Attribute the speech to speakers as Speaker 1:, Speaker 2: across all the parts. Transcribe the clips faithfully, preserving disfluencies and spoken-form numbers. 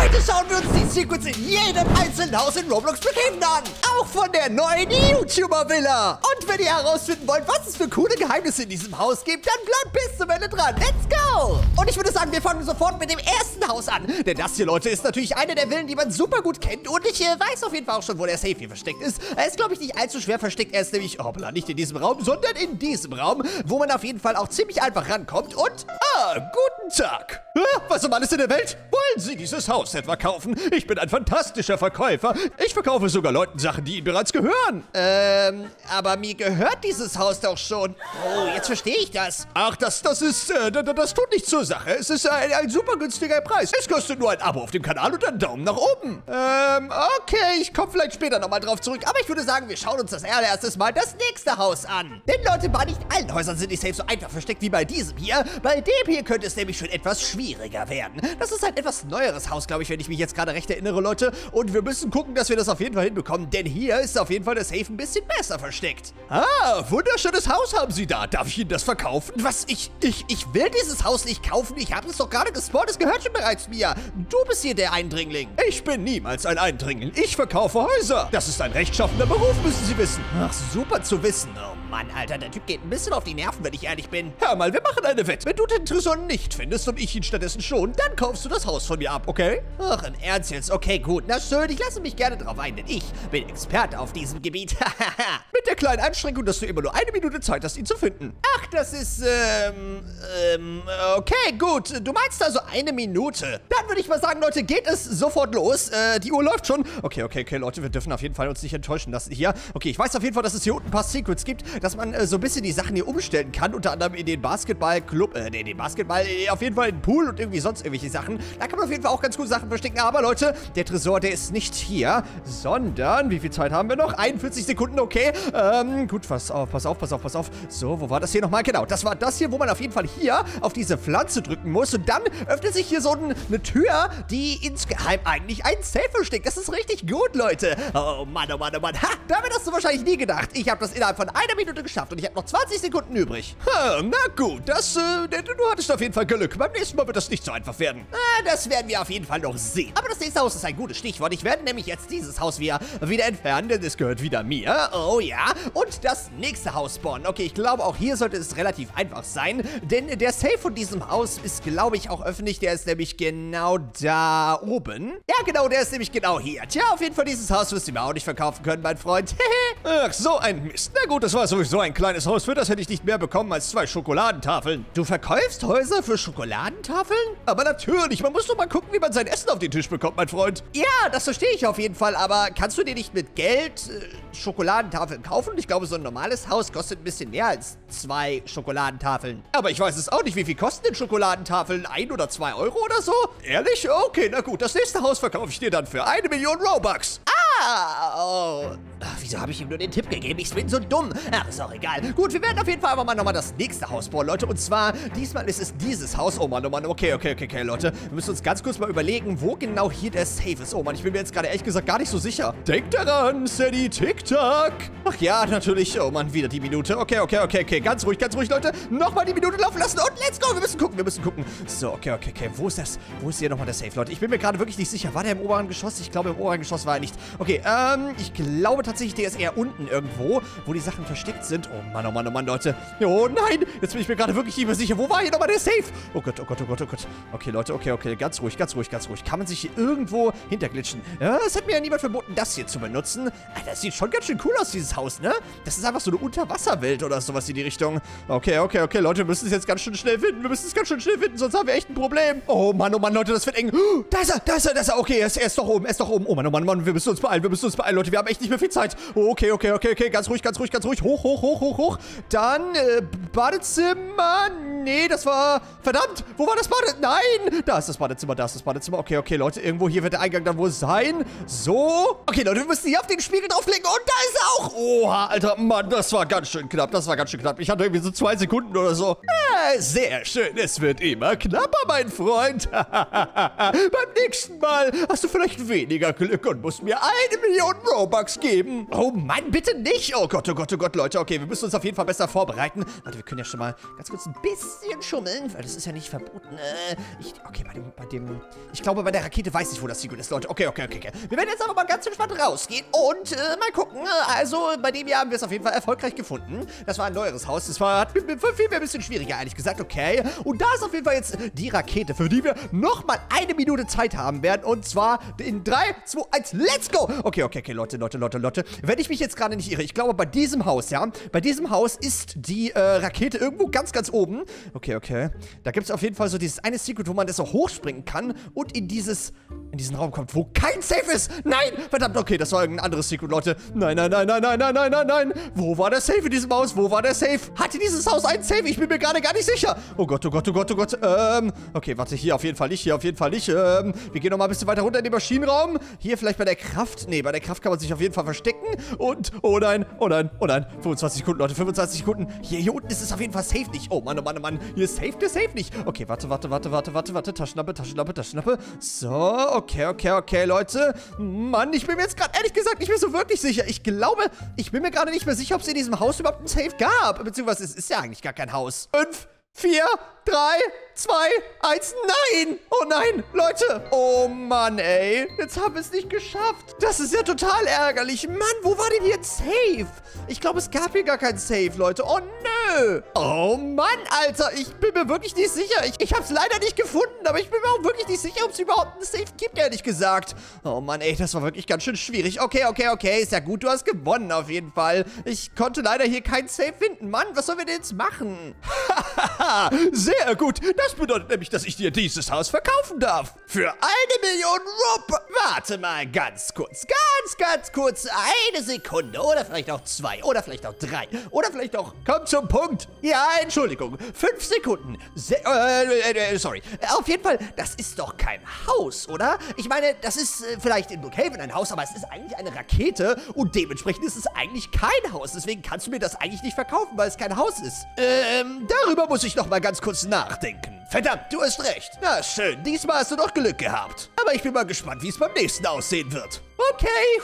Speaker 1: Heute schauen wir uns die Secrets in jedem einzelnen Haus in Roblox Brookhaven an. Auch von der neuen YouTuber-Villa. Und wenn ihr herausfinden wollt, was es für coole Geheimnisse in diesem Haus gibt, dann bleibt bis zum Ende dran. Let's go! Und ich würde sagen, wir fangen sofort mit dem ersten Haus an. Denn das hier, Leute, ist natürlich eine der Villen, die man super gut kennt. Und ich äh, weiß auf jeden Fall auch schon, wo der Safe hier versteckt ist. Er ist, glaube ich, nicht allzu schwer versteckt. Er ist nämlich, hoppla, nicht in diesem Raum, sondern in diesem Raum, wo man auf jeden Fall auch ziemlich einfach rankommt. Und, ah, guten Tag. Ah, was um alles in der Welt? Wollen Sie dieses Haus etwa kaufen? Ich bin ein fantastischer Verkäufer. Ich verkaufe sogar Leuten Sachen, die ihnen bereits gehören. Ähm, aber mir gehört dieses Haus doch schon. Oh, jetzt verstehe ich das. Ach, das, das ist, äh, das, das tut nichts zur Sache. Es ist ein, ein super günstiger Preis. Es kostet nur ein Abo auf dem Kanal und einen Daumen nach oben. Ähm, okay, ich komme vielleicht später nochmal drauf zurück. Aber ich würde sagen, wir schauen uns das allererstes Mal das nächste Haus an. Denn Leute, bei nicht allen Häusern sind die Safe so einfach versteckt wie bei diesem hier. Bei dem hier könnte es nämlich schon etwas schwieriger werden. Das ist ein etwas neueres Haus, glaube ich, wenn ich mich jetzt gerade recht erinnere, Leute. Und wir müssen gucken, dass wir das auf jeden Fall hinbekommen. Denn hier ist auf jeden Fall der Safe ein bisschen besser versteckt. Ah, wunderschönes Haus haben Sie da. Darf ich Ihnen das verkaufen? Was? Ich, ich, ich will dieses Haus nicht kaufen. Ich habe es doch gerade gespawnt. Es gehört schon bereits mir. Du bist hier der Eindringling. Ich bin niemals ein Eindringling. Ich verkaufe Häuser. Das ist ein rechtschaffender Beruf, müssen Sie wissen. Ach, super zu wissen. Oh Mann, Alter, der Typ geht ein bisschen auf die Nerven, wenn ich ehrlich bin. Hör mal, wir machen eine Wette. Wenn du den Tresor nicht findest und ich ihn stattdessen schon, dann kaufst du das Haus von mir ab, okay? Ach, im Ernst jetzt? Okay, gut. Na schön, ich lasse mich gerne drauf ein, denn ich bin Experte auf diesem Gebiet. Mit der kleinen Einschränkung, dass du immer nur eine Minute Zeit hast, ihn zu finden. Ach, das ist, ähm, ähm, okay, gut. Du meinst also eine Minute. Dann würde ich mal sagen, Leute, geht es sofort los. Äh, die Uhr läuft schon. Okay, okay, okay, Leute, wir dürfen auf jeden Fall uns nicht enttäuschen lassen hier. Okay, ich weiß auf jeden Fall, dass es hier unten ein paar Secrets gibt, dass man äh, so ein bisschen die Sachen hier umstellen kann. Unter anderem in den Basketballclub, äh, nee, den Basketball, äh, auf jeden Fall in den Pool und irgendwie sonst irgendwelche Sachen. Da kann man auf jeden Fall auch ganz gute Sachen verstecken. Aber Leute, der Tresor, der ist nicht hier, sondern, wie viel Zeit haben wir noch? einundvierzig Sekunden, okay. Ähm, gut, pass auf, pass auf, pass auf, pass auf. So, wo war das hier nochmal? Genau, das war das hier, wo man auf jeden Fall hier auf diese Pflanze drücken muss. Und dann öffnet sich hier so ein, eine Tür, die insgeheim eigentlich ein Safe versteckt. Das ist richtig gut, Leute. Oh Mann, oh Mann, oh Mann. Ha, damit hast du wahrscheinlich nie gedacht. Ich habe das innerhalb von einer Minute geschafft und ich habe noch zwanzig Sekunden übrig. Ha, na gut, das, äh, du hattest auf jeden Fall Glück. Beim nächsten Mal wird das nicht so einfach werden. Ah, das werden wir auf jeden Fall noch sehen. Aber das nächste Haus ist ein gutes Stichwort. Ich werde nämlich jetzt dieses Haus wieder, wieder entfernen, denn es gehört wieder mir. Oh ja. Und das nächste Haus spawnen. Okay, ich glaube, auch hier sollte es relativ einfach sein, denn der Safe von diesem Haus ist, glaube ich, auch öffentlich. Der ist nämlich genau da oben. Ja, genau, der ist nämlich genau hier. Tja, auf jeden Fall, dieses Haus wirst du mir auch nicht verkaufen können, mein Freund. Ach, so ein Mist. Na gut, das war sowieso ein kleines Haus. Für das hätte ich nicht mehr bekommen als zwei Schokoladentafeln. Du verkaufst Häuser für Schokoladentafeln? Aber natürlich, man muss doch mal gucken, wie man sein Essen auf den Tisch bekommt, mein Freund. Ja, das verstehe ich auf jeden Fall, aber kannst du dir nicht mit Geld äh, Schokoladentafeln kaufen? Ich glaube, so ein normales Haus kostet ein bisschen mehr als zwei Schokoladentafeln. Aber ich weiß es auch nicht, wie viel kosten denn Schokoladentafeln? Ein oder zwei Euro oder so? Ehrlich? Okay, na gut, das nächste Haus verkaufe ich dir dann für eine Million Robux. Ah, oh. Ach, wieso habe ich ihm nur den Tipp gegeben? Ich bin so dumm. Ach, ist auch egal. Gut, wir werden auf jeden Fall aber mal nochmal das nächste Haus bauen, Leute. Und zwar, diesmal ist es dieses Haus. Oh Mann, oh Mann. Okay, okay, okay, okay, Leute. Wir müssen uns ganz kurz mal überlegen, wo genau hier der Safe ist. Oh Mann, ich bin mir jetzt gerade ehrlich gesagt gar nicht so sicher. Denkt daran, Sadie TikTok. Ach ja, natürlich. Oh Mann, wieder die Minute. Okay, okay, okay, okay. Ganz ruhig, ganz ruhig, Leute. Nochmal die Minute laufen lassen und let's go. Wir müssen gucken, wir müssen gucken. So, okay, okay, okay. Wo ist das? Wo ist hier nochmal der Safe, Leute? Ich bin mir gerade wirklich nicht sicher. War der im oberen Geschoss? Ich glaube, im oberen Geschoss war er nicht. Okay, ähm, ich glaube tatsächlich, der ist eher unten irgendwo, wo die Sachen versteckt sind. Oh Mann, oh Mann, oh Mann, Leute. Oh nein, jetzt bin ich mir gerade wirklich nicht mehr sicher. Wo war hier nochmal der Safe? Oh Gott, oh Gott, oh Gott, oh Gott. Okay, Leute, okay, okay, ganz ruhig, ganz ruhig, ganz ruhig. Kann man sich hier irgendwo hinterglitschen? Ja, es hat mir ja niemand verboten, das hier zu benutzen. Alter, das sieht schon ganz schön cool aus, dieses Haus, ne? Das ist einfach so eine Unterwasserwelt oder sowas in die Richtung. Okay, okay, okay, Leute, wir müssen es jetzt ganz schön schnell finden. Wir müssen es ganz schön schnell finden, sonst haben wir echt ein Problem. Oh Mann, oh Mann, Leute, das wird eng. Oh, da ist er, da ist er, da ist er. Okay, er ist, er ist doch oben, er ist doch oben. Oh Mann, oh Mann, Mann, wir müssen uns beeilen, wir müssen uns beeilen, Leute. Wir haben echt nicht mehr viel Zeit. Oh, okay, okay, okay, okay, ganz ruhig, ganz ruhig, ganz ruhig. Hoch, hoch, hoch, hoch, hoch. Dann, äh, Badezimmer. Nee, das war... Verdammt, wo war das Badezimmer? Nein, da ist das Badezimmer, da ist das Badezimmer. Okay, okay, Leute, irgendwo hier wird der Eingang dann wohl sein. So. Okay, Leute, wir müssen hier auf den Spiegel draufklicken und da ist er auch. Oha, Alter, Mann, das war ganz schön knapp. Das war ganz schön knapp. Ich hatte irgendwie so zwei Sekunden oder so. Äh, sehr schön. Es wird immer knapper, mein Freund. Beim nächsten Mal hast du vielleicht weniger Glück und musst mir eine Million Robux geben. Oh Mann, bitte nicht. Oh Gott, oh Gott, oh Gott, Leute. Okay, wir müssen uns auf jeden Fall besser vorbereiten. Warte, wir können ja schon mal ganz kurz ein bisschen bisschen schummeln, weil das ist ja nicht verboten. Äh, ich, okay, bei dem, bei dem, ich glaube, bei der Rakete weiß ich, wo das Secret ist, Leute. Okay, okay, okay, okay. Wir werden jetzt aber mal ganz entspannt rausgehen und äh, mal gucken. Also, bei dem hier haben wir es auf jeden Fall erfolgreich gefunden. Das war ein neueres Haus. Das war hat viel mehr ein bisschen schwieriger, ehrlich gesagt. Okay. Und da ist auf jeden Fall jetzt die Rakete, für die wir nochmal eine Minute Zeit haben werden. Und zwar in drei, zwei, eins, let's go! Okay, okay, okay, Leute, Leute, Leute, Leute. Wenn ich mich jetzt gerade nicht irre, ich glaube, bei diesem Haus, ja, bei diesem Haus ist die äh, Rakete irgendwo ganz, ganz oben. Okay, okay. Da gibt es auf jeden Fall so dieses eine Secret, wo man das so hochspringen kann und in dieses, in diesen Raum kommt, wo kein Safe ist. Nein! Verdammt, okay, das war irgendein anderes Secret, Leute. Nein, nein, nein, nein, nein, nein, nein, nein, nein. Wo war der Safe in diesem Haus? Wo war der Safe? Hatte dieses Haus einen Safe? Ich bin mir gerade gar nicht sicher. Oh Gott, oh Gott, oh Gott, oh Gott. Ähm, okay, warte, hier auf jeden Fall nicht, hier auf jeden Fall nicht. Ähm, wir gehen noch mal ein bisschen weiter runter in den Maschinenraum. Hier vielleicht bei der Kraft. Nee, bei der Kraft kann man sich auf jeden Fall verstecken. Und, oh nein, oh nein, oh nein. fünfundzwanzig Sekunden, Leute, fünfundzwanzig Sekunden. Hier, hier unten ist es auf jeden Fall safe nicht. Oh Mann, oh Mann, oh Mann. Hier ist safe, der safe nicht. Okay, warte, warte, warte, warte, warte, warte. Taschenlampe, Taschenlampe, Taschenlampe. So, okay, okay, okay, Leute. Mann, ich bin mir jetzt gerade ehrlich gesagt nicht mehr so wirklich sicher. Ich glaube, ich bin mir gerade nicht mehr sicher, ob es in diesem Haus überhaupt ein Safe gab. Beziehungsweise es ist ja eigentlich gar kein Haus. Fünf, vier, drei, zwei, eins, nein! Oh nein, Leute! Oh Mann, ey. Jetzt haben wir es nicht geschafft. Das ist ja total ärgerlich. Mann, wo war denn hier ein Safe? Ich glaube, es gab hier gar kein Safe, Leute. Oh nö! Oh Mann, Alter. Ich bin mir wirklich nicht sicher. Ich, ich habe es leider nicht gefunden, aber ich bin mir auch wirklich nicht sicher, ob es überhaupt einen Safe gibt, ehrlich gesagt. Oh Mann, ey, das war wirklich ganz schön schwierig. Okay, okay, okay. Ist ja gut, du hast gewonnen auf jeden Fall. Ich konnte leider hier keinen Safe finden. Mann, was sollen wir denn jetzt machen? Hahaha, sehr gut. Das bedeutet nämlich, dass ich dir dieses Haus verkaufen darf. Für eine Million Rup. Warte mal ganz kurz. Ganz, ganz kurz. Eine Sekunde. Oder vielleicht auch zwei. Oder vielleicht auch drei. Oder vielleicht auch... Komm zum Punkt. Ja, Entschuldigung. Fünf Sekunden. Se äh, äh, sorry. Auf jeden Fall, das ist doch kein Haus, oder? Ich meine, das ist äh, vielleicht in Brookhaven ein Haus, aber es ist eigentlich eine Rakete und dementsprechend ist es eigentlich kein Haus. Deswegen kannst du mir das eigentlich nicht verkaufen, weil es kein Haus ist. Ähm, darüber muss ich noch mal ganz kurz nachdenken. Verdammt, du hast recht. Na schön, diesmal hast du doch Glück gehabt. Aber ich bin mal gespannt, wie es beim nächsten aussehen wird. Okay.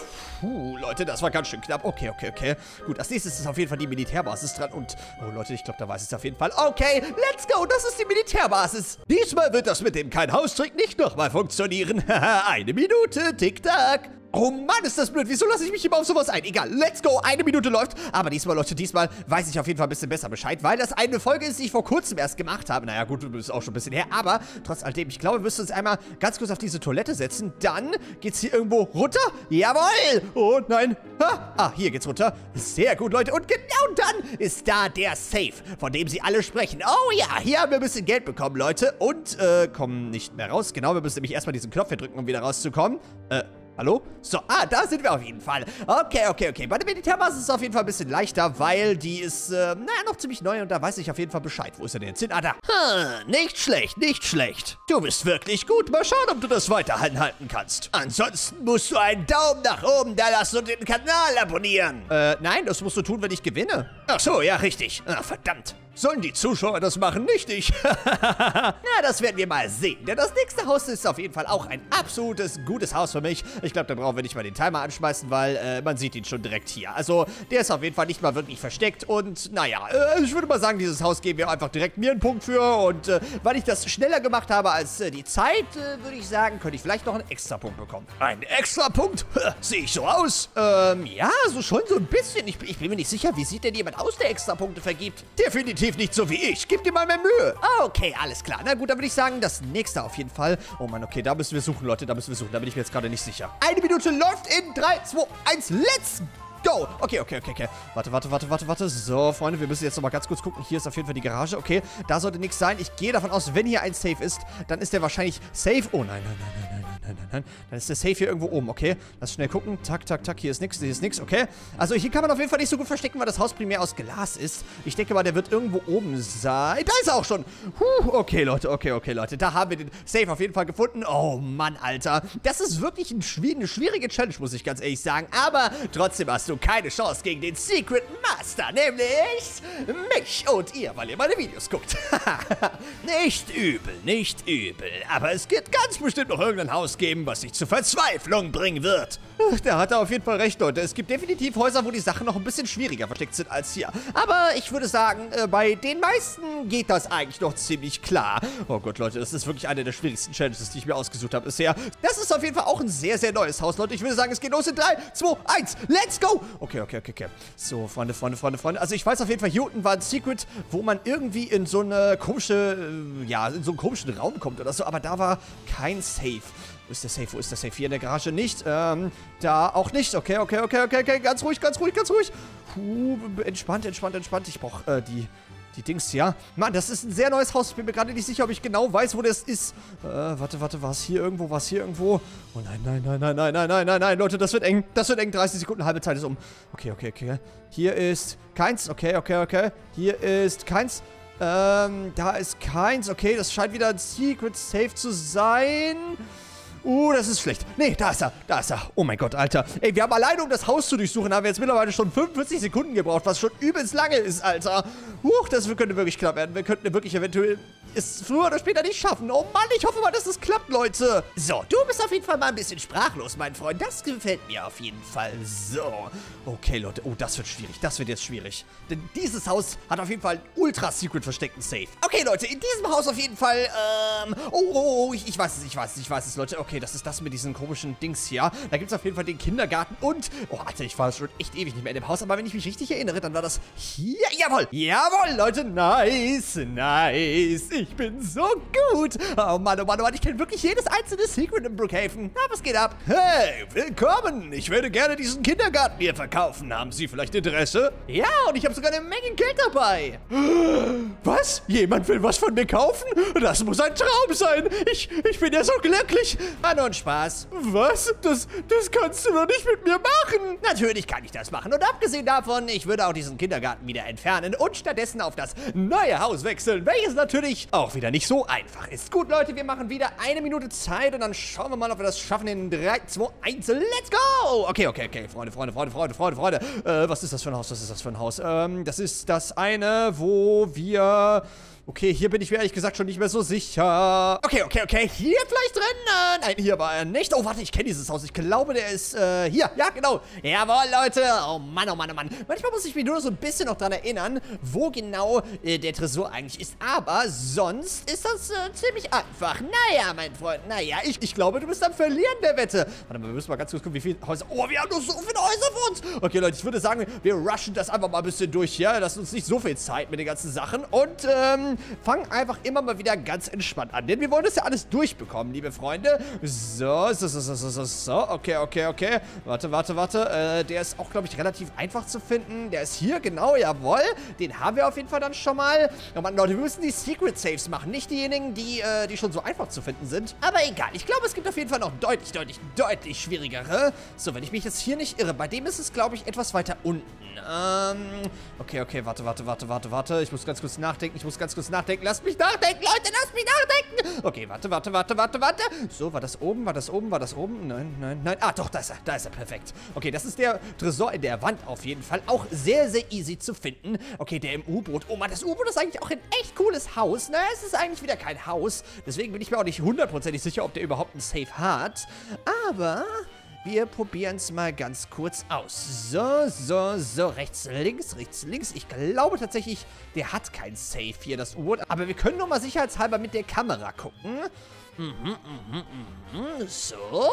Speaker 1: Puh, Leute, das war ganz schön knapp. Okay, okay, okay. Gut, als nächstes ist auf jeden Fall die Militärbasis dran. Und, oh Leute, ich glaube, da weiß ich es auf jeden Fall. Okay, let's go. Das ist die Militärbasis. Diesmal wird das mit dem Kein-Haus-Trick nicht nochmal funktionieren. Haha, eine Minute, Tick-Tack. Oh Mann, ist das blöd. Wieso lasse ich mich immer auf sowas ein? Egal, let's go. Eine Minute läuft. Aber diesmal, Leute, diesmal weiß ich auf jeden Fall ein bisschen besser Bescheid, weil das eine Folge ist, die ich vor kurzem erst gemacht habe. Naja, gut, das ist auch schon ein bisschen her. Aber trotz alledem, ich glaube, wir müssen uns einmal ganz kurz auf diese Toilette setzen. Dann geht's hier irgendwo runter. Jawohl. Oh nein. Ha. Ah, hier geht's runter. Sehr gut, Leute. Und genau dann ist da der Safe, von dem sie alle sprechen. Oh ja, hier haben wir ein bisschen Geld bekommen, Leute. Und, äh, kommen nicht mehr raus. Genau, wir müssen nämlich erstmal diesen Knopf hier drücken, um wieder rauszukommen. Äh, Hallo? So, ah, da sind wir auf jeden Fall. Okay, okay, okay. Bei der Militärbasis ist es auf jeden Fall ein bisschen leichter, weil die ist, äh, naja, noch ziemlich neu und da weiß ich auf jeden Fall Bescheid. Wo ist er denn jetzt hin? Ah, da. Hm, nicht schlecht, nicht schlecht. Du bist wirklich gut. Mal schauen, ob du das weiter anhalten kannst. Ansonsten musst du einen Daumen nach oben da lassen und den Kanal abonnieren. Äh, nein, das musst du tun, wenn ich gewinne. Ach so, ja, richtig. Ach, verdammt. Sollen die Zuschauer das machen, nicht ich? Na, das werden wir mal sehen. Denn das nächste Haus ist auf jeden Fall auch ein absolutes gutes Haus für mich. Ich glaube, da brauchen wir nicht mal den Timer anschmeißen, weil äh, man sieht ihn schon direkt hier. Also, der ist auf jeden Fall nicht mal wirklich versteckt. Und, naja, äh, ich würde mal sagen, dieses Haus geben wir einfach direkt mir einen Punkt für. Und, äh, weil ich das schneller gemacht habe als äh, die Zeit, äh, würde ich sagen, könnte ich vielleicht noch einen Extrapunkt bekommen. Ein Extrapunkt? Sehe ich so aus? Ähm, ja, so schon so ein bisschen. Ich, ich bin mir nicht sicher, wie sieht denn jemand aus, der Extrapunkte vergibt? Definitiv nicht so wie ich. Gib dir mal mehr Mühe. Okay, alles klar. Na gut, dann würde ich sagen, das nächste auf jeden Fall. Oh Mann, okay, da müssen wir suchen, Leute. Da müssen wir suchen. Da bin ich mir jetzt gerade nicht sicher. Eine Minute läuft in drei, zwei, eins. Let's go. Okay, okay, okay, okay. Warte, warte, warte, warte, warte. So, Freunde, wir müssen jetzt nochmal ganz kurz gucken. Hier ist auf jeden Fall die Garage. Okay, da sollte nichts sein. Ich gehe davon aus, wenn hier ein Safe ist, dann ist der wahrscheinlich safe. Oh nein, nein, nein, nein, nein. Nein, nein, nein. Dann ist der Safe hier irgendwo oben, okay? Lass schnell gucken. Tak, tak, tak. Hier ist nichts, hier ist nichts, okay? Also hier kann man auf jeden Fall nicht so gut verstecken, weil das Haus primär aus Glas ist. Ich denke mal, der wird irgendwo oben sein. Da ist er auch schon. Puh, okay, Leute, okay, okay, Leute. Da haben wir den Safe auf jeden Fall gefunden. Oh Mann, Alter. Das ist wirklich ein schwi- eine schwierige Challenge, muss ich ganz ehrlich sagen. Aber trotzdem hast du keine Chance gegen den Secret Master, nämlich mich und ihr, weil ihr meine Videos guckt. Nicht übel, nicht übel. Aber es gibt ganz bestimmt noch irgendein Haus, Haus geben, was dich zur Verzweiflung bringen wird. Da hat er auf jeden Fall recht, Leute. Es gibt definitiv Häuser, wo die Sachen noch ein bisschen schwieriger versteckt sind als hier. Aber ich würde sagen, äh, bei den meisten geht das eigentlich noch ziemlich klar. Oh Gott, Leute, das ist wirklich eine der schwierigsten Challenges, die ich mir ausgesucht habe bisher. Das ist auf jeden Fall auch ein sehr, sehr neues Haus, Leute. Ich würde sagen, es geht los in drei, zwei, eins, let's go! Okay, okay, okay, okay. So, Freunde, Freunde, Freunde, Freunde. Also ich weiß auf jeden Fall, hier unten war ein Secret, wo man irgendwie in so eine komische, äh, ja, in so einen komischen Raum kommt oder so. Aber da war kein Safe. Wo ist der Safe? Wo ist der Safe? Hier in der Garage nicht. Ähm, da auch nicht. Okay, okay, okay, okay, okay. Ganz ruhig, ganz ruhig, ganz ruhig. Puh, entspannt, entspannt, entspannt. Ich brauche äh, die, die Dings hier. Mann, das ist ein sehr neues Haus. Ich bin mir gerade nicht sicher, ob ich genau weiß, wo das ist. Äh, warte, warte, war es hier irgendwo? War es hier irgendwo? Oh nein, nein, nein, nein, nein, nein, nein, nein, nein. Leute, das wird eng. Das wird eng. dreißig Sekunden, halbe Zeit ist um. Okay, okay, okay. Hier ist keins. Okay, okay, okay. Hier ist keins. Ähm, da ist keins. Okay, das scheint wieder ein Secret Safe zu sein. Uh, das ist schlecht. Nee, da ist er. Da ist er. Oh mein Gott, Alter. Ey, wir haben alleine, um das Haus zu durchsuchen, haben wir jetzt mittlerweile schon fünfundvierzig Sekunden gebraucht, was schon übelst lange ist, Alter. Huch, das könnte wirklich knapp werden. Wir könnten wirklich eventuell es früher oder später nicht schaffen. Oh Mann, ich hoffe mal, dass es klappt, Leute. So, du bist auf jeden Fall mal ein bisschen sprachlos, mein Freund. Das gefällt mir auf jeden Fall. So. Okay, Leute. Oh, das wird schwierig. Das wird jetzt schwierig. Denn dieses Haus hat auf jeden Fall einen ultra-secret versteckten Safe. Okay, Leute, in diesem Haus auf jeden Fall, ähm... Oh, oh, oh, ich, ich weiß es, ich weiß es, ich weiß es, Leute. Okay, das ist das mit diesen komischen Dings hier. Da gibt es auf jeden Fall den Kindergarten und... Oh, Alter, ich war schon echt ewig nicht mehr in dem Haus. Aber wenn ich mich richtig erinnere, dann war das hier. Jawohl. Jawohl, Leute. Nice. Nice. Ich bin so gut. Oh Mann, oh Mann, oh Mann. Ich kenne wirklich jedes einzelne Secret in Brookhaven. Na, was geht ab? Hey, willkommen. Ich würde gerne diesen Kindergarten hier verkaufen. Haben Sie vielleicht Interesse? Ja, und ich habe sogar eine Menge Geld dabei. Was? Jemand will was von mir kaufen? Das muss ein Traum sein. Ich, ich bin ja so glücklich. War nur ein Spaß. Was? Das, das kannst du doch nicht mit mir machen. Natürlich kann ich das machen. Und abgesehen davon, ich würde auch diesen Kindergarten wieder entfernen und stattdessen auf das neue Haus wechseln, welches natürlich auch wieder nicht so einfach ist. Gut, Leute, wir machen wieder eine Minute Zeit und dann schauen wir mal, ob wir das schaffen in drei, zwei, eins, let's go! Okay, okay, okay, Freunde, Freunde, Freunde, Freunde, Freunde, Freunde. Äh, was ist das für ein Haus? Was ist das für ein Haus? Ähm, das ist das eine, wo wir... Okay, hier bin ich mir ehrlich gesagt schon nicht mehr so sicher. Okay, okay, okay. Hier vielleicht drin? Äh, nein, hier war er nicht. Oh, warte, ich kenne dieses Haus. Ich glaube, der ist äh, hier. Ja, genau. Jawohl, Leute. Oh Mann, oh Mann, oh Mann. Manchmal muss ich mich nur so ein bisschen noch dran erinnern, wo genau äh, der Tresor eigentlich ist. Aber sonst ist das äh, ziemlich einfach. Naja, mein Freund. Naja, ich, ich glaube, du bist am Verlieren der Wette. Warte mal, wir müssen mal ganz kurz gucken, wie viele Häuser... Oh, wir haben noch so viele Häuser vor uns. Okay, Leute, ich würde sagen, wir rushen das einfach mal ein bisschen durch, ja? Lassen uns nicht so viel Zeit mit den ganzen Sachen. Und, ähm... fangen einfach immer mal wieder ganz entspannt an. Denn wir wollen das ja alles durchbekommen, liebe Freunde. So, so, so, so, so, so. Okay, okay, okay. Warte, warte, warte. Äh, der ist auch, glaube ich, relativ einfach zu finden. Der ist hier, genau, jawohl. Den haben wir auf jeden Fall dann schon mal. Oh Mann, Leute, wir müssen die Secret Saves machen. Nicht diejenigen, die, äh, die schon so einfach zu finden sind. Aber egal. Ich glaube, es gibt auf jeden Fall noch deutlich, deutlich, deutlich schwierigere. So, wenn ich mich jetzt hier nicht irre. Bei dem ist es, glaube ich, etwas weiter unten. Ähm, okay, okay, warte, warte, warte, warte, warte. Ich muss ganz kurz nachdenken. Ich muss ganz kurz nachdenken. Lasst mich nachdenken, Leute, lasst mich nachdenken. Okay, warte, warte, warte, warte, warte. So, war das oben? War das oben? War das oben? Nein, nein, nein. Ah, doch, da ist er. Da ist er. Perfekt. Okay, das ist der Tresor in der Wand auf jeden Fall. Auch sehr, sehr easy zu finden. Okay, der im U-Boot. Oh Mann, das U-Boot ist eigentlich auch ein echt cooles Haus. Naja, es ist eigentlich wieder kein Haus. Deswegen bin ich mir auch nicht hundertprozentig sicher, ob der überhaupt ein Safe hat. Aber... wir probieren es mal ganz kurz aus. So, so, so. Rechts, links, rechts, links. Ich glaube tatsächlich, der hat kein Safe hier, das U-Boot. Aber wir können nur mal sicherheitshalber mit der Kamera gucken. Mhm, mhm, mhm. So.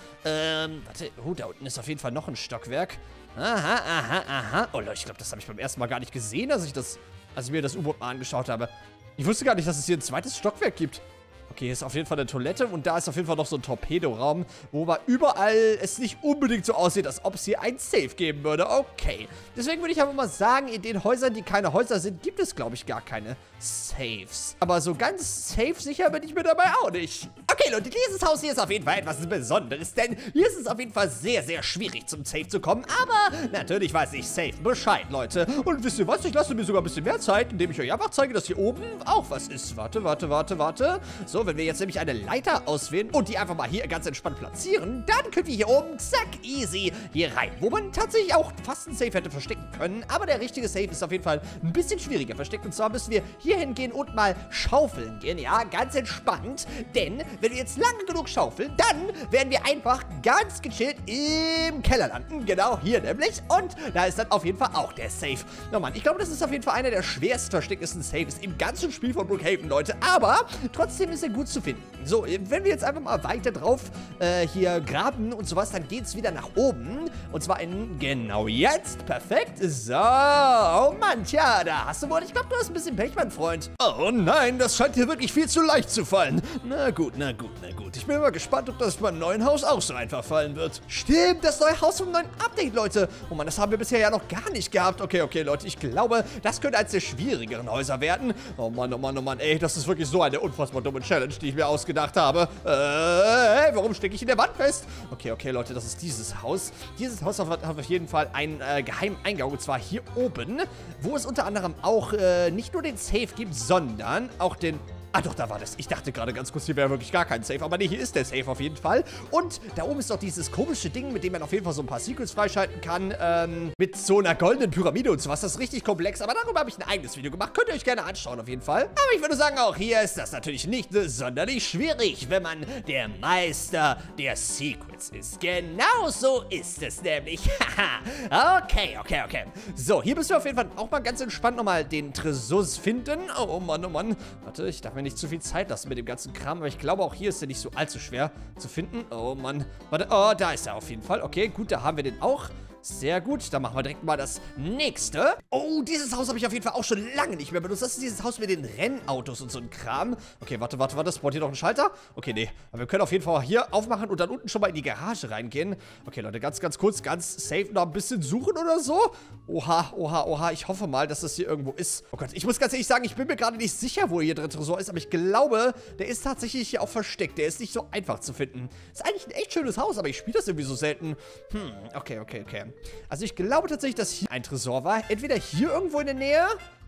Speaker 1: Ähm, warte. Oh, da unten ist auf jeden Fall noch ein Stockwerk. Aha, aha, aha. Oh Leute, ich glaube, das habe ich beim ersten Mal gar nicht gesehen, als ich das, als ich mir das U-Boot mal angeschaut habe. Ich wusste gar nicht, dass es hier ein zweites Stockwerk gibt. Okay, hier ist auf jeden Fall eine Toilette und da ist auf jeden Fall noch so ein Torpedoraum, wo aber überall es nicht unbedingt so aussieht, als ob es hier ein Safe geben würde. Okay, deswegen würde ich aber mal sagen, in den Häusern, die keine Häuser sind, gibt es, glaube ich, gar keine Safes. Aber so ganz safe sicher bin ich mir dabei auch nicht. Okay, Leute, dieses Haus hier ist auf jeden Fall etwas Besonderes, denn hier ist es auf jeden Fall sehr, sehr schwierig, zum Safe zu kommen. Aber natürlich weiß ich safe Bescheid, Leute. Und wisst ihr was? Ich lasse mir sogar ein bisschen mehr Zeit, indem ich euch einfach zeige, dass hier oben auch was ist. Warte, warte, warte, warte. So. So, wenn wir jetzt nämlich eine Leiter auswählen und die einfach mal hier ganz entspannt platzieren, dann können wir hier oben, zack, easy, hier rein. Wo man tatsächlich auch fast ein Safe hätte verstecken können. Aber der richtige Safe ist auf jeden Fall ein bisschen schwieriger versteckt. Und zwar müssen wir hier hingehen und mal schaufeln gehen. Ja, ganz entspannt. Denn, wenn wir jetzt lange genug schaufeln, dann werden wir einfach ganz gechillt im Keller landen. Genau, hier nämlich. Und da ist dann auf jeden Fall auch der Safe. Oh Mann, ich glaube, das ist auf jeden Fall einer der schwerst verstecktesten Safes im ganzen Spiel von Brookhaven, Leute. Aber trotzdem ist er gut zu finden. So, wenn wir jetzt einfach mal weiter drauf äh, hier graben und sowas, dann geht es wieder nach oben. Und zwar in, genau jetzt. Perfekt. So, oh Mann, tja, da hast du wohl, ich glaube, du hast ein bisschen Pech, mein Freund. Oh nein, das scheint dir wirklich viel zu leicht zu fallen. Na gut, na gut, na gut. Ich bin mal gespannt, ob das beim neuen Haus auch so einfach fallen wird. Stimmt, das neue Haus vom neuen Update, Leute. Oh Mann, das haben wir bisher ja noch gar nicht gehabt. Okay, okay, Leute, ich glaube, das könnte eines der schwierigeren Häuser werden. Oh Mann, oh Mann, oh Mann, ey, das ist wirklich so eine unfassbar dumme Challenge, die ich mir ausgedacht habe. Äh, warum stecke ich in der Wand fest? Okay, okay, Leute, das ist dieses Haus. Dieses Haus hat auf jeden Fall einen äh, geheimen Eingang, und zwar hier oben, wo es unter anderem auch äh, nicht nur den Safe gibt, sondern auch den... Ah doch, da war das. Ich dachte gerade ganz kurz, hier wäre wirklich gar kein Safe. Aber nee, hier ist der Safe auf jeden Fall. Und da oben ist doch dieses komische Ding, mit dem man auf jeden Fall so ein paar Secrets freischalten kann. Ähm, mit so einer goldenen Pyramide und sowas. Das ist richtig komplex. Aber darüber habe ich ein eigenes Video gemacht. Könnt ihr euch gerne anschauen, auf jeden Fall. Aber ich würde sagen, auch hier ist das natürlich nicht sonderlich schwierig, wenn man der Meister der Secrets ist. Genau so ist es nämlich. Haha. Okay, okay, okay. So, hier müssen wir auf jeden Fall auch mal ganz entspannt nochmal den Tresor finden. Oh Mann, oh Mann. Warte, ich darf mir nicht zu viel Zeit lassen mit dem ganzen Kram, aber ich glaube, auch hier ist er nicht so allzu schwer zu finden. Oh Mann. Warte, oh, da ist er auf jeden Fall. Okay, gut, da haben wir den auch. Sehr gut, dann machen wir direkt mal das nächste. Oh, dieses Haus habe ich auf jeden Fall auch schon lange nicht mehr benutzt. Das ist dieses Haus mit den Rennautos und so ein Kram. Okay, warte, warte, warte, spawnt hier noch ein Schalter? Okay, nee, aber wir können auf jeden Fall hier aufmachen und dann unten schon mal in die Garage reingehen. Okay, Leute, ganz, ganz kurz, ganz safe noch ein bisschen suchen oder so. Oha, oha, oha, ich hoffe mal, dass das hier irgendwo ist. Oh Gott, ich muss ganz ehrlich sagen, ich bin mir gerade nicht sicher, wo hier der Tresor ist, aber ich glaube, der ist tatsächlich hier auch versteckt. Der ist nicht so einfach zu finden. Ist eigentlich ein echt schönes Haus, aber ich spiele das irgendwie so selten. Hm, okay, okay, okay. Also ich glaube tatsächlich, dass hier ein Tresor war. Entweder hier irgendwo in der Nähe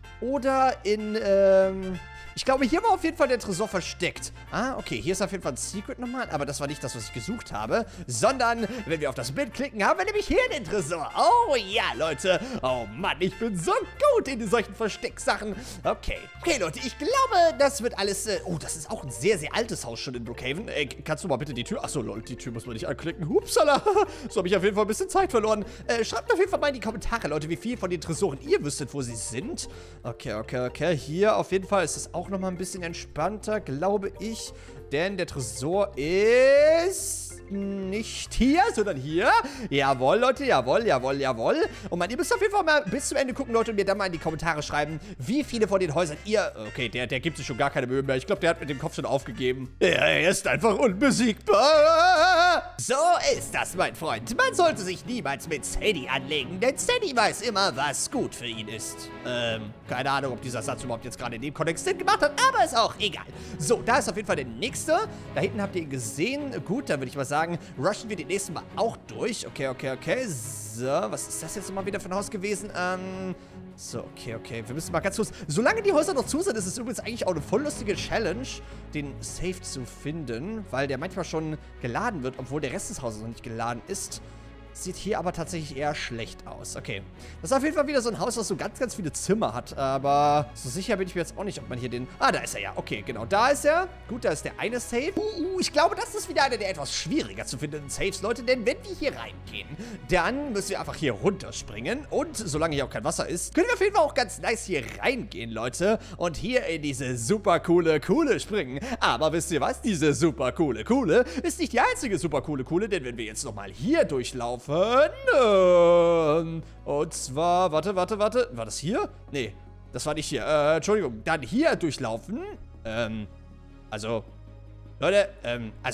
Speaker 1: oder in, ähm... ich glaube, hier war auf jeden Fall der Tresor versteckt. Ah, okay, hier ist auf jeden Fall ein Secret nochmal, aber das war nicht das, was ich gesucht habe, sondern, wenn wir auf das Bild klicken, haben wir nämlich hier den Tresor. Oh ja, Leute. Oh Mann, ich bin so gut in solchen Verstecksachen. Okay. Okay, Leute, ich glaube, das wird alles... Äh oh, das ist auch ein sehr, sehr altes Haus schon in Brookhaven. Äh, kannst du mal bitte die Tür... Achso, lol, die Tür muss man nicht anklicken. Hupsala. So habe ich auf jeden Fall ein bisschen Zeit verloren. Äh, schreibt auf jeden Fall mal in die Kommentare, Leute, wie viel von den Tresoren ihr wüsstet, wo sie sind. Okay, okay, okay. Hier auf jeden Fall ist es auch nochmal ein bisschen entspannter, glaube ich. Denn der Tresor ist nicht hier, sondern hier. Jawohl, Leute, jawohl, jawohl, jawohl. Und man, ihr müsst auf jeden Fall mal bis zum Ende gucken, Leute, und mir dann mal in die Kommentare schreiben, wie viele von den Häusern ihr... Okay, der, der gibt sich schon gar keine Mühe mehr. Ich glaube, der hat mit dem Kopf schon aufgegeben. Er ist einfach unbesiegbar. So ist das, mein Freund. Man sollte sich niemals mit Sadie anlegen, denn Sadie weiß immer, was gut für ihn ist. Ähm, keine Ahnung, ob dieser Satz überhaupt jetzt gerade in dem Kontext Sinn gemacht hat, aber ist auch egal. So, da ist auf jeden Fall der nächste. Da hinten habt ihr ihn gesehen. Gut, dann würde ich mal sagen, rushen wir den nächsten Mal auch durch. Okay, okay, okay. So, was ist das jetzt nochmal wieder für ein Haus gewesen? Ähm, so, okay, okay. Wir müssen mal ganz kurz... Solange die Häuser noch zu sind, ist es übrigens eigentlich auch eine voll lustige Challenge, den Safe zu finden, weil der manchmal schon geladen wird, obwohl der Rest des Hauses noch nicht geladen ist. Sieht hier aber tatsächlich eher schlecht aus. Okay. Das ist auf jeden Fall wieder so ein Haus, das so ganz, ganz viele Zimmer hat. Aber so sicher bin ich mir jetzt auch nicht, ob man hier den... Ah, da ist er ja. Okay, genau. Da ist er. Gut, da ist der eine Safe. Uh, uh, ich glaube, das ist wieder einer der etwas schwieriger zu findenden Safes, Leute. Denn wenn wir hier reingehen, dann müssen wir einfach hier runterspringen. Und solange hier auch kein Wasser ist, können wir auf jeden Fall auch ganz nice hier reingehen, Leute. Und hier in diese super coole Kuhle springen. Aber wisst ihr was? Diese super coole Kuhle ist nicht die einzige super coole Kuhle. Denn wenn wir jetzt nochmal hier durchlaufen, und zwar, warte, warte, warte. War das hier? Nee, das war nicht hier. Äh, Entschuldigung. Dann hier durchlaufen. Ähm, also, Leute, ähm, also,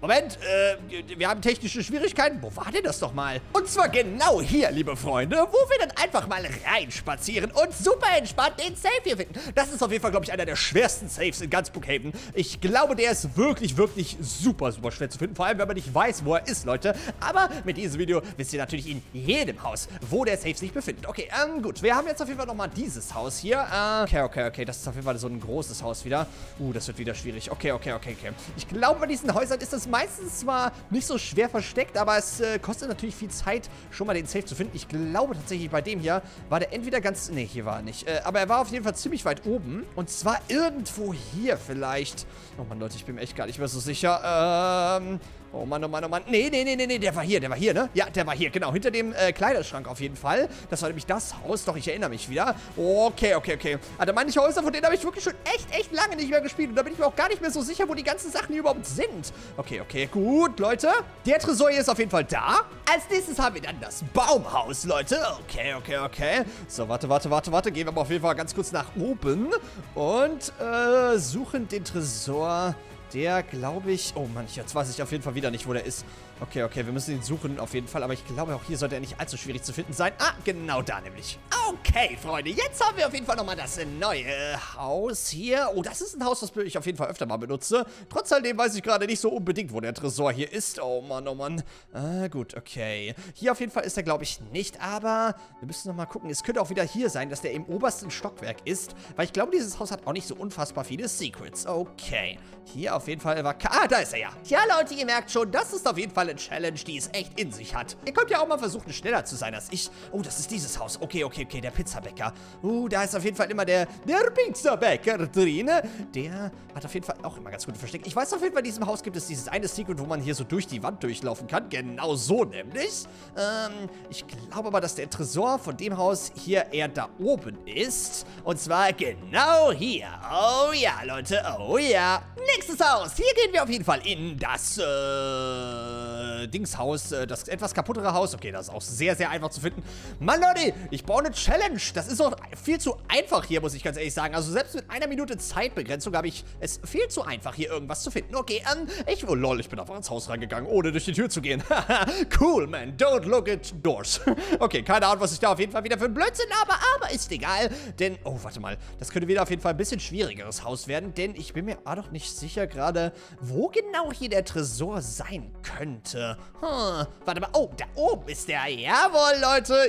Speaker 1: Moment, äh, wir haben technische Schwierigkeiten. Wo war denn das doch mal? Und zwar genau hier, liebe Freunde, wo wir dann einfach mal reinspazieren und super entspannt den Safe hier finden. Das ist auf jeden Fall, glaube ich, einer der schwersten Safes in ganz Brookhaven. Ich glaube, der ist wirklich, wirklich super, super schwer zu finden. Vor allem, wenn man nicht weiß, wo er ist, Leute. Aber mit diesem Video wisst ihr natürlich in jedem Haus, wo der Safe sich befindet. Okay, ähm, gut. Wir haben jetzt auf jeden Fall nochmal dieses Haus hier. Äh, okay, okay, okay. Das ist auf jeden Fall so ein großes Haus wieder. Uh, das wird wieder schwierig. Okay, okay, okay, okay. Ich glaube, bei diesen Häusern ist das meistens zwar nicht so schwer versteckt, aber es äh, kostet natürlich viel Zeit, schon mal den Safe zu finden. Ich glaube tatsächlich, bei dem hier war der entweder ganz... Nee, hier war er nicht. Äh, aber er war auf jeden Fall ziemlich weit oben. Und zwar irgendwo hier vielleicht. Oh Mann, Leute, ich bin mir echt gar nicht mehr so sicher. Ähm... Oh Mann, oh Mann, oh Mann. Nee, nee, nee, nee, nee, der war hier, der war hier, ne? Ja, der war hier, genau, hinter dem äh, Kleiderschrank auf jeden Fall. Das war nämlich das Haus, doch, ich erinnere mich wieder. Okay, okay, okay. Also manche Häuser, von denen habe ich wirklich schon echt, echt lange nicht mehr gespielt. Und da bin ich mir auch gar nicht mehr so sicher, wo die ganzen Sachen hier überhaupt sind. Okay, okay, gut, Leute. Der Tresor hier ist auf jeden Fall da. Als nächstes haben wir dann das Baumhaus, Leute. Okay, okay, okay. So, warte, warte, warte, warte. Gehen wir mal auf jeden Fall ganz kurz nach oben. Und, äh, suchen den Tresor... Der, glaube ich... Oh Mann, jetzt weiß ich auf jeden Fall wieder nicht, wo der ist. Okay, okay, wir müssen ihn suchen auf jeden Fall. Aber ich glaube, auch hier sollte er nicht allzu schwierig zu finden sein. Ah, genau da nämlich. Okay, Freunde, jetzt haben wir auf jeden Fall nochmal das neue Haus hier. Oh, das ist ein Haus, das ich auf jeden Fall öfter mal benutze. Trotz alledem weiß ich gerade nicht so unbedingt, wo der Tresor hier ist. Oh Mann, oh Mann. Ah, gut, okay. Hier auf jeden Fall ist er, glaube ich, nicht. Aber wir müssen nochmal gucken. Es könnte auch wieder hier sein, dass der im obersten Stockwerk ist. Weil ich glaube, dieses Haus hat auch nicht so unfassbar viele Secrets. Okay. Hier auf jeden Fall war... Ah, da ist er ja. Ja, Leute, ihr merkt schon, das ist auf jeden Fall eine Challenge, die es echt in sich hat. Ihr könnt ja auch mal versuchen, schneller zu sein als ich. Oh, das ist dieses Haus. Okay, okay, okay, der Pizzabäcker. Uh, da ist auf jeden Fall immer der, der Pizzabäcker drin. Der hat auf jeden Fall auch immer ganz gute Verstecke. Ich weiß auf jeden Fall, in diesem Haus gibt es dieses eine Secret, wo man hier so durch die Wand durchlaufen kann. Genau so nämlich. Ähm, ich glaube aber, dass der Tresor von dem Haus hier eher da oben ist. Und zwar genau hier. Oh ja, Leute, oh ja. Nächstes Haus. Hier gehen wir auf jeden Fall in das, äh, Dingshaus, äh, das etwas kaputtere Haus. Okay, das ist auch sehr, sehr einfach zu finden. Mann, Leute, ich baue eine Challenge. Das ist doch viel zu einfach hier, muss ich ganz ehrlich sagen. Also selbst mit einer Minute Zeitbegrenzung habe ich es viel zu einfach, hier irgendwas zu finden. Okay, ähm, ich, oh lol, ich bin einfach ins Haus reingegangen, ohne durch die Tür zu gehen. Cool, man, don't look at doors. Okay, keine Ahnung, was ich da auf jeden Fall wieder für ein Blödsinn habe, aber ist egal. Denn, oh, warte mal, das könnte wieder auf jeden Fall ein bisschen schwierigeres Haus werden, denn ich bin mir auch noch nicht sicher gerade, wo genau hier der Tresor sein könnte. Hm, warte mal, oh, da oben ist der. Jawohl, Leute,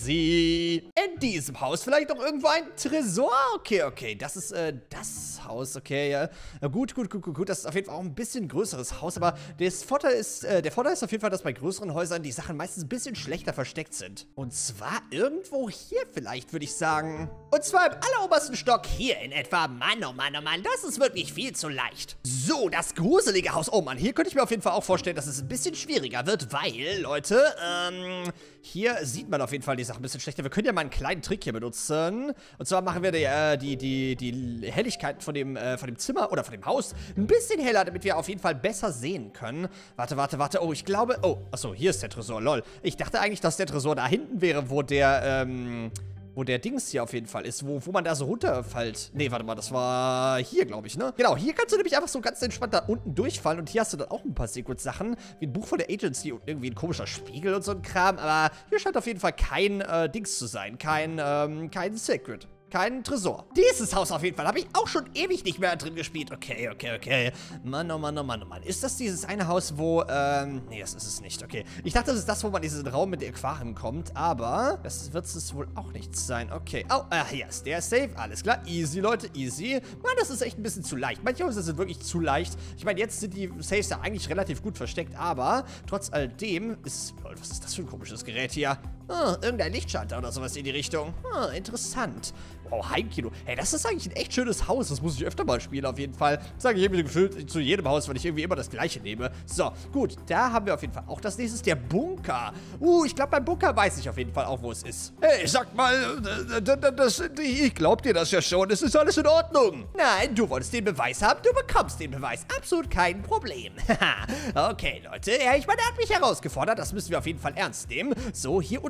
Speaker 1: easy. In diesem Haus vielleicht noch irgendwo ein Tresor? Okay, okay, das ist, äh, das Haus, okay, ja. Na gut, gut, gut, gut, gut, das ist auf jeden Fall auch ein bisschen größeres Haus, aber das Vorteil ist, äh, der Vorteil ist auf jeden Fall, dass bei größeren Häusern die Sachen meistens ein bisschen schlechter versteckt sind. Und zwar irgendwo hier vielleicht, würde ich sagen. Und zwar im allerobersten Stock hier in etwa. Mann, oh Mann, oh Mann, das ist wirklich viel zu leicht. So, das gruselige Haus. Oh Mann, hier könnte ich mir auf jeden Fall auch vorstellen, dass es ein bisschen schwieriger wird, weil, Leute, ähm, hier sieht man auf jeden Fall die Sache ein bisschen schlechter. Wir können ja mal einen kleinen Trick hier benutzen. Und zwar machen wir die, äh, die, die, die Helligkeit von dem, äh, von dem Zimmer oder von dem Haus ein bisschen heller, damit wir auf jeden Fall besser sehen können. Warte, warte, warte. Oh, ich glaube... Oh, achso, hier ist der Tresor. Lol. Ich dachte eigentlich, dass der Tresor da hinten wäre, wo der, ähm... wo der Dings hier auf jeden Fall ist, wo, wo man da so runterfällt. Nee, warte mal, das war hier, glaube ich, ne? Genau, hier kannst du nämlich einfach so ganz entspannt da unten durchfallen und hier hast du dann auch ein paar Secret-Sachen, wie ein Buch von der Agency und irgendwie ein komischer Spiegel und so ein Kram, aber hier scheint auf jeden Fall kein äh, Dings zu sein, kein, ähm, kein Secret. Kein Tresor. Dieses Haus auf jeden Fall habe ich auch schon ewig nicht mehr drin gespielt. Okay, okay, okay. Mann, oh Mann, oh Mann, oh Mann. Ist das dieses eine Haus, wo, ähm... Nee, das ist es nicht. Okay. Ich dachte, das ist das, wo man in diesen Raum mit dem Aquarium kommt, aber das wird es wohl auch nicht sein. Okay. Oh, ah, hier ist der Safe. Alles klar. Easy, Leute, easy. Mann, das ist echt ein bisschen zu leicht. Manche Häuser sind wirklich zu leicht. Ich meine, jetzt sind die Safes ja eigentlich relativ gut versteckt, aber trotz alledem ist... Oh, was ist das für ein komisches Gerät hier? Oh, irgendein Lichtschalter oder sowas in die Richtung. Oh, interessant. Oh, Heimkino. Hey, das ist eigentlich ein echt schönes Haus. Das muss ich öfter mal spielen, auf jeden Fall. Das sage ich irgendwie gefühlt zu jedem Haus, weil ich irgendwie immer das gleiche nehme. So, gut. Da haben wir auf jeden Fall auch das nächste, ist der Bunker. Uh, ich glaube, beim Bunker weiß ich auf jeden Fall auch, wo es ist. Hey, sag mal, das, ich glaub dir das ja schon. Es ist alles in Ordnung. Nein, du wolltest den Beweis haben. Du bekommst den Beweis. Absolut kein Problem. Okay, Leute. Ja, ich meine, er hat mich herausgefordert. Das müssen wir auf jeden Fall ernst nehmen. So, hier unten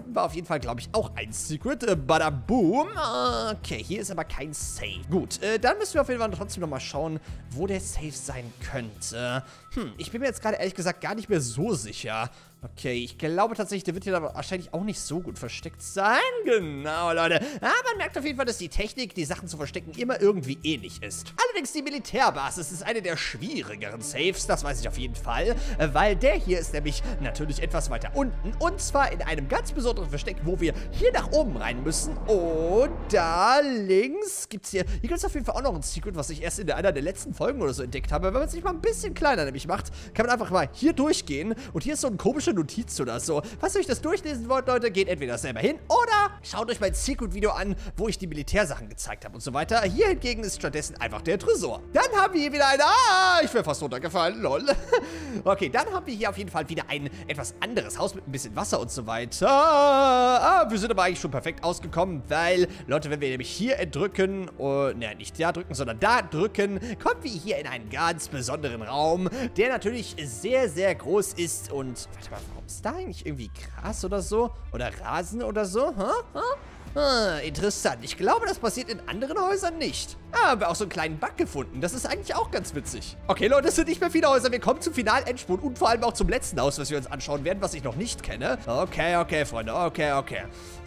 Speaker 1: unten war auf jeden Fall, glaube ich, auch ein Secret. Äh, badaboom. Okay, hier ist aber kein Safe. Gut, äh, dann müssen wir auf jeden Fall trotzdem nochmal schauen, wo der Safe sein könnte. Hm, ich bin mir jetzt gerade ehrlich gesagt gar nicht mehr so sicher. Okay, ich glaube tatsächlich, der wird hier aber wahrscheinlich auch nicht so gut versteckt sein. Genau, Leute. Aber man merkt auf jeden Fall, dass die Technik, die Sachen zu verstecken, immer irgendwie ähnlich ist. Allerdings die Militärbasis ist eine der schwierigeren Safes, das weiß ich auf jeden Fall. Weil der hier ist nämlich natürlich etwas weiter unten. Und zwar in einem ganz besonderen Versteck, wo wir hier nach oben rein müssen. Und da links gibt es hier, hier gibt es auf jeden Fall auch noch ein Secret, was ich erst in einer der letzten Folgen oder so entdeckt habe. Wenn man es sich mal ein bisschen kleiner nämlich macht, kann man einfach mal hier durchgehen. Und hier ist so ein komischer Notiz oder so. Falls ihr euch das durchlesen wollt, Leute, geht entweder selber hin oder schaut euch mein Secret-Video an, wo ich die Militärsachen gezeigt habe und so weiter. Hier hingegen ist stattdessen einfach der Tresor. Dann haben wir hier wieder eine... Ah, ich wäre fast runtergefallen, lol. Okay, dann haben wir hier auf jeden Fall wieder ein etwas anderes Haus mit ein bisschen Wasser und so weiter. Ah, wir sind aber eigentlich schon perfekt ausgekommen, weil, Leute, wenn wir nämlich hier drücken, oh, ne, nicht da drücken, sondern da drücken, kommen wir hier in einen ganz besonderen Raum, der natürlich sehr, sehr groß ist und... Warte mal, warum ist da eigentlich irgendwie Gras oder so? Oder Rasen oder so? Huh? Huh? Ah, interessant. Ich glaube, das passiert in anderen Häusern nicht. Ah, haben wir auch so einen kleinen Bug gefunden. Das ist eigentlich auch ganz witzig. Okay, Leute, es sind nicht mehr viele Häuser. Wir kommen zum Final-Endspurt und vor allem auch zum letzten Haus, was wir uns anschauen werden, was ich noch nicht kenne. Okay, okay, Freunde. Okay, okay.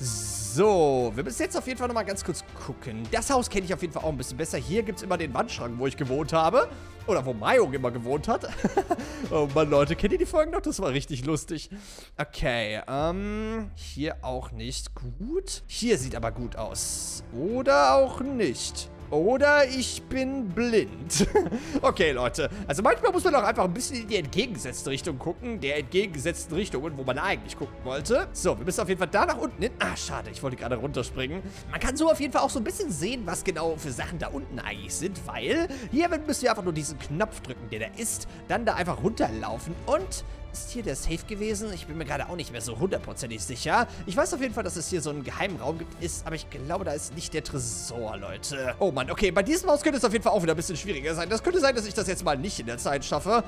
Speaker 1: So, wir müssen jetzt auf jeden Fall nochmal ganz kurz gucken. Das Haus kenne ich auf jeden Fall auch ein bisschen besser. Hier gibt es immer den Wandschrank, wo ich gewohnt habe. Oder wo Mayong immer gewohnt hat. Oh Mann, Leute, kennt ihr die Folgen noch? Das war richtig lustig. Okay, ähm, hier auch nicht gut. Hier sieht aber gut aus. Oder auch nicht. Oder ich bin blind. Okay, Leute. Also manchmal muss man auch einfach ein bisschen in die entgegengesetzte Richtung gucken. Der entgegengesetzten Richtungen, wo man eigentlich gucken wollte. So, wir müssen auf jeden Fall da nach unten hin. Ah, schade. Ich wollte gerade runterspringen. Man kann so auf jeden Fall auch so ein bisschen sehen, was genau für Sachen da unten eigentlich sind. Weil hier müssen wir einfach nur diesen Knopf drücken, der da ist. Dann da einfach runterlaufen. Und... Ist hier der Safe gewesen? Ich bin mir gerade auch nicht mehr so hundertprozentig sicher. Ich weiß auf jeden Fall, dass es hier so einen geheimen Raum gibt, ist, aber ich glaube, da ist nicht der Tresor, Leute. Oh Mann, okay, bei diesem Haus könnte es auf jeden Fall auch wieder ein bisschen schwieriger sein. Das könnte sein, dass ich das jetzt mal nicht in der Zeit schaffe.